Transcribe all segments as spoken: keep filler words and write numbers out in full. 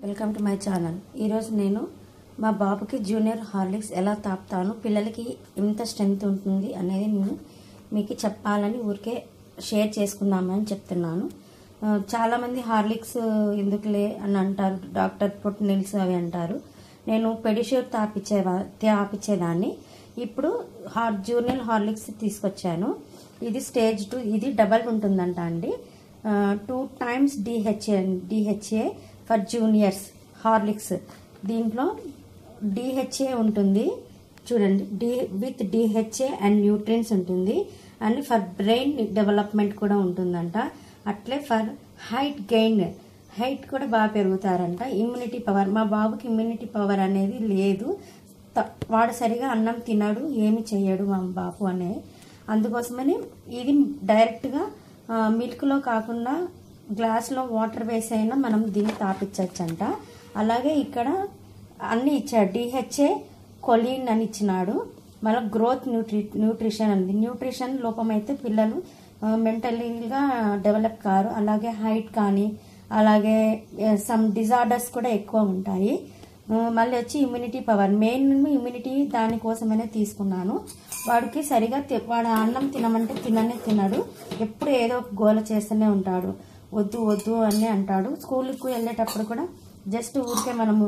Welcome to my channel. ఈరోజు నేను మా బాబుకి జూనియర్ హార్లిక్స్ ఎలా తాపుతాను, పిల్లలకి ఎంత స్ట్రెంత్ ఉంటుంది అనేది నేను మీకు చెప్పాలని ఊరికే షేర్ చేసుకుందామని చెప్తున్నాను. చాలామంది హార్లిక్స్ ఎందుకులే అని అంటారు, డాక్టర్ పుట్ నిల్స్ అవి అంటారు. నేను పెడిష్యూర్ తాపించే తాపించేదాన్ని. ఇప్పుడు హార్ జూనియర్ హార్లిక్స్ తీసుకొచ్చాను. ఇది స్టేజ్ టూ, ఇది డబల్ ఉంటుందంట అండి. Two times DHA DHA for juniors Horlicks. దీంట్లో డిహెచ్ఏ ఉంటుంది చూడండి, D with DHA and nutrients ఉంటుంది. అండ్ ఫర్ బ్రెయిన్ డెవలప్మెంట్ కూడా ఉంటుందంట. అట్లే ఫర్ హైట్ గెయిన్, హైట్ కూడా బాగా పెరుగుతారంట. ఇమ్యూనిటీ పవర్, మా బాబుకి ఇమ్యూనిటీ పవర్ అనేది లేదు. వాడు సరిగా అన్నం తినడు, ఏమి చెయ్యడు మా బాబు అనే. అందుకోసమని ఇది డైరెక్ట్గా మిల్క్లో కాకుండా గ్లాస్లో వాటర్ వేసి అయినా మనం దీన్ని తాపించచ్చంట. అలాగే ఇక్కడ అన్ని ఇచ్చాడు, డిహెచ్ఏ కొలిన్ అని ఇచ్చినాడు. మళ్ళీ గ్రోత్ న్యూట్రి న్యూట్రిషన్ అంది. న్యూట్రిషన్ లోపం అయితే పిల్లలు మెంటలీగా డెవలప్ కారు. అలాగే హైట్ కానీ అలాగే సమ్ డిజార్డర్స్ కూడా ఎక్కువ ఉంటాయి. మళ్ళీ వచ్చి ఇమ్యూనిటీ పవర్, మెయిన్ ఇమ్యూనిటీ దానికోసమనే తీసుకున్నాను. వాడికి సరిగా వాడు అన్నం తినమంటే తిననే తినడు, ఎప్పుడు ఏదో ఒక గోల చేస్తూనే ఉంటాడు, వద్దు వద్దు అని అంటాడు. స్కూల్కి వెళ్ళేటప్పుడు కూడా జస్ట్ ఊరికే మనము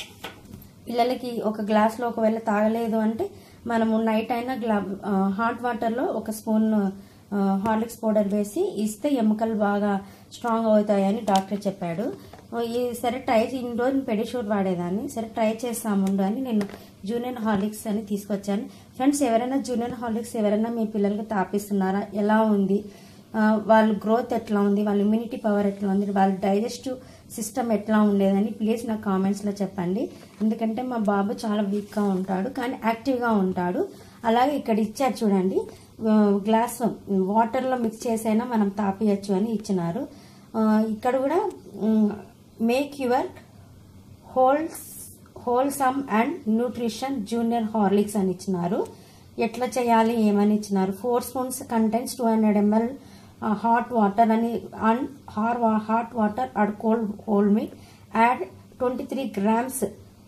పిల్లలకి ఒక గ్లాస్లో ఒకవేళ తాగలేదు అంటే మనము నైట్ అయినా గ్లా హాట్ వాటర్లో ఒక స్పూన్ హార్లిక్స్ పౌడర్ వేసి ఇస్తే ఎముకలు బాగా స్ట్రాంగ్ అవుతాయని డాక్టర్ చెప్పాడు. ఈ సరే ట్రై ఇన్ని రోజు పెడిష్యూర్ వాడేదాన్ని, సరే ట్రై చేస్తాముండు అని నేను జూనియర్ హార్లిక్స్ అని తీసుకొచ్చాను. ఫ్రెండ్స్, ఎవరైనా జూనియర్ హార్లిక్స్ ఎవరైనా మీ పిల్లలకి తాపిస్తున్నారా, ఎలా ఉంది, వాళ్ళ గ్రోత్ ఎట్లా ఉంది, వాళ్ళ ఇమ్యూనిటీ పవర్ ఎట్లా ఉంది, వాళ్ళ డైజెస్టివ్ సిస్టమ్ ఎట్లా ఉండేదని ప్లీజ్ నా కామెంట్స్లో చెప్పండి. ఎందుకంటే మా బాబు చాలా వీక్గా ఉంటాడు కానీ యాక్టివ్గా ఉంటాడు. అలాగే ఇక్కడ ఇచ్చారు చూడండి, గ్లాస్ వాటర్లో మిక్స్ చేసైనా మనం తాపియచ్చు అని ఇచ్చినారు. ఇక్కడ కూడా make your whole wholesome and nutrition junior Horlicks అని ఇచ్చినారు. ఎట్లా చేయాలి ఏమని ఇచ్చినారు. Four spoons contents two hundred ML hot water అని and hot hot water and cold whole milk add twenty three grams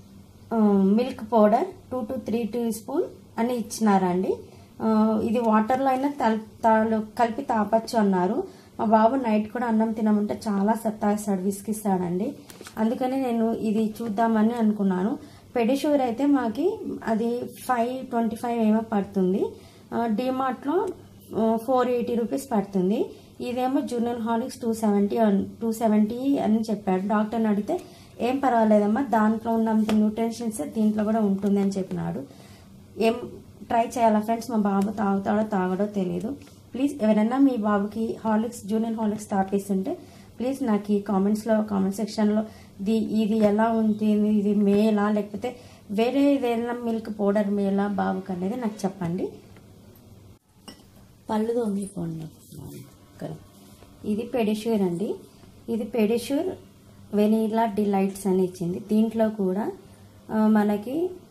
milk powder two to three teaspoon అని ఇచ్చినారండి. ఇది వాటర్లో అయినా తల కలిపి తాపచ్చు అన్నారు. మా బాబు నైట్ కూడా అన్నం తినమంటే చాలా సత్తాయిస్తాడు, విసిగిస్తాడండి. అందుకని నేను ఇది చూద్దామని అనుకున్నాను. పెడిష్యూర్ అయితే మాకి అది ఫైవ్ ట్వంటీ ఫైవ్ ఏమో పడుతుంది, డిమార్ట్లో ఫోర్ ఎయిటీ రూపీస్ పడుతుంది. ఇదేమో junior Horlicks two seventy two seventy అని చెప్పాడు. డాక్టర్ని అడిగితే ఏం పర్వాలేదమ్మా, దాంట్లో ఉన్నంత న్యూట్రిషన్స్ దీంట్లో కూడా ఉంటుంది అని చెప్పినాడు. ఏం ట్రై చేయాలా ఫ్రెండ్స్, మా బాబు తాగుతాడో తాగడో తెలియదు. ప్లీజ్ ఎవరైనా మీ బాబుకి హార్లిక్స్ జూనియర్ హార్లిక్స్ తాపిస్తుంటే ప్లీజ్ నాకు ఈ కామెంట్స్లో కామెంట్ సెక్షన్లో ది ఇది ఎలా ఉంది, ఇది మేలా లేకపోతే వేరే ఏదైనా మిల్క్ పౌడర్ మేలా బాబుకి అనేది నాకు చెప్పండి. పళ్ళుదో మీ ఫోన్ ఇది పెడిష్యూర్ అండి. ఇది పెడిష్యూర్ వెనీలా డిలైట్స్ అని ఇచ్చింది. దీంట్లో కూడా మనకి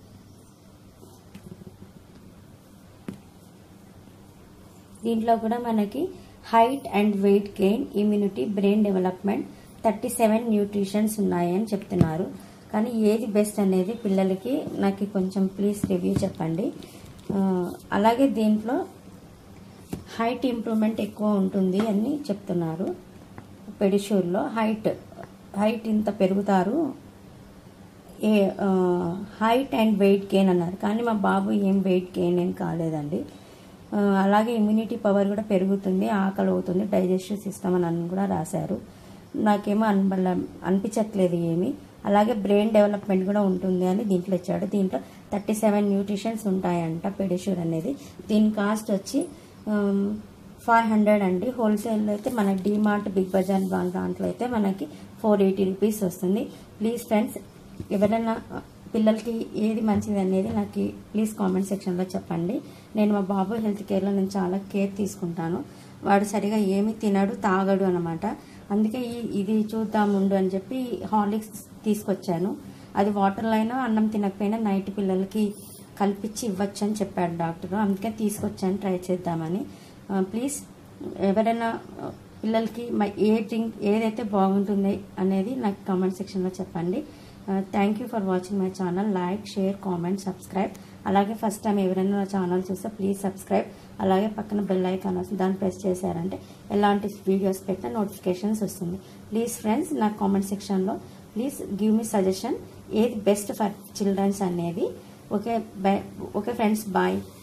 దీంట్లో కూడా మనకి height and weight gain, immunity, brain development, thirty seven nutritions ఉన్నాయని చెప్తున్నారు. కానీ ఏది బెస్ట్ అనేది పిల్లలకి నాకు కొంచెం ప్లీజ్ రివ్యూ చెప్పండి. అలాగే దీంట్లో హైట్ ఇంప్రూవ్మెంట్ ఎక్కువ ఉంటుంది అని చెప్తున్నారు. పెడిష్యూర్లో హైట్ హైట్ ఇంత పెరుగుతారు, ఏ హైట్ అండ్ వెయిట్ గెయిన్ అన్నారు. కానీ మా బాబు ఏం వెయిట్ గెయిన్ ఏం కాలేదండి. అలాగే ఇమ్యూనిటీ పవర్ కూడా పెరుగుతుంది, ఆకలి అవుతుంది, డైజెస్టివ్ సిస్టమ్ అని కూడా రాశారు. నాకేమో అనిప అనిపించట్లేదు ఏమి. అలాగే బ్రెయిన్ డెవలప్మెంట్ కూడా ఉంటుంది అని దీంట్లో ఇచ్చాడు. దీంట్లో థర్టీ సెవెన్ న్యూట్రిషన్స్ ఉంటాయంట పెడిష్యూర్ అనేది. దీని కాస్ట్ వచ్చి ఫైవ్ హండ్రెడ్ అండి. హోల్సేల్ అయితే మనకి డిమార్ట్, బిగ్ బజార్ వాళ్ళ దాంట్లో అయితే మనకి ఫోర్ ఎయిటీ రూపీస్ వస్తుంది. ప్లీజ్ ఫ్రెండ్స్, ఎవరైనా పిల్లలకి ఏది మంచిది అనేది నాకు ప్లీజ్ కామెంట్ సెక్షన్లో చెప్పండి. నేను మా బాబు హెల్త్ కేర్లో నేను చాలా కేర్ తీసుకుంటాను. వాడు సరిగా ఏమి తినడు, తాగడు అనమాట. అందుకే ఇది చూద్దాముండు అని చెప్పి హార్లిక్స్ తీసుకొచ్చాను. అది వాటర్లో అయినా అన్నం తినకపోయినా నైట్ పిల్లలకి కల్పించి ఇవ్వచ్చు అని చెప్పాడు డాక్టర్. అందుకే తీసుకొచ్చాను ట్రై చేద్దామని. ప్లీజ్ ఎవరైనా పిల్లలకి ఏ డ్రింక్ ఏదైతే బాగుంటుంది అనేది నాకు కామెంట్ సెక్షన్లో చెప్పండి. Thank you for watching my channel. Like, share, comment, subscribe. అలాగే ఫస్ట్ టైం ఎవరైనా నా ఛానల్ చూస్తే ప్లీజ్ సబ్స్క్రైబ్. అలాగే పక్కన బెల్ ఐకాన్ వస్తుంది, దాన్ని ప్రెస్ చేశారంటే ఎలాంటి వీడియోస్ పెట్టినా నోటిఫికేషన్స్ వస్తుంది. ప్లీజ్ ఫ్రెండ్స్, నా కామెంట్ సెక్షన్లో ప్లీజ్ గివ్ మీ సజెషన్ ఏది బెస్ట్ ఫర్ చిల్డ్రన్స్ అనేది. Okay bye okay friends, bye.